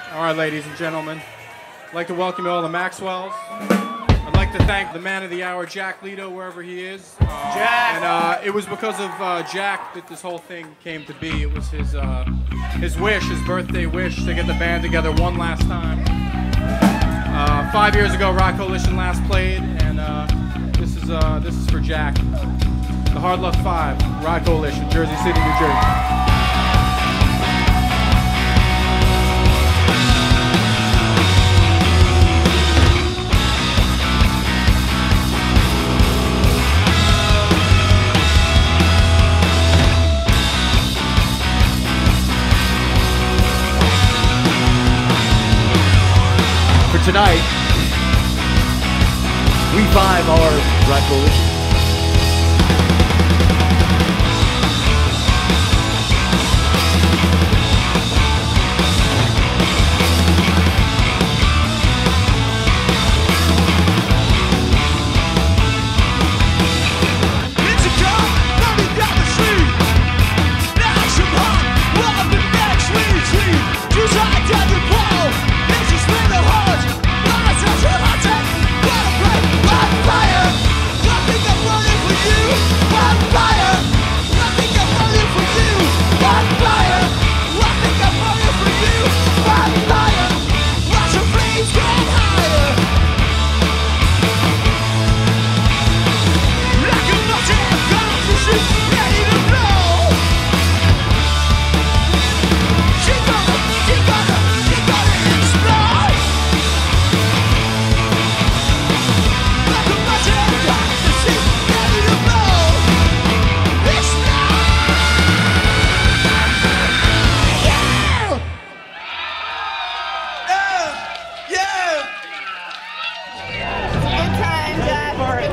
All right, ladies and gentlemen, I'd like to welcome you all to Maxwell's. I'd like to thank the man of the hour, Jack Leto, wherever he is. Jack! And it was because of Jack that this whole thing came to be. It was his wish, his birthday wish, to get the band together one last time. 5 years ago, Rock Coalition last played, and this is for Jack. The Hard Luck 5, Rock Coalition, Jersey City, New Jersey. Tonight, we five are Rock Coalition.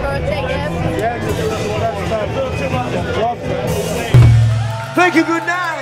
Thank you, good night.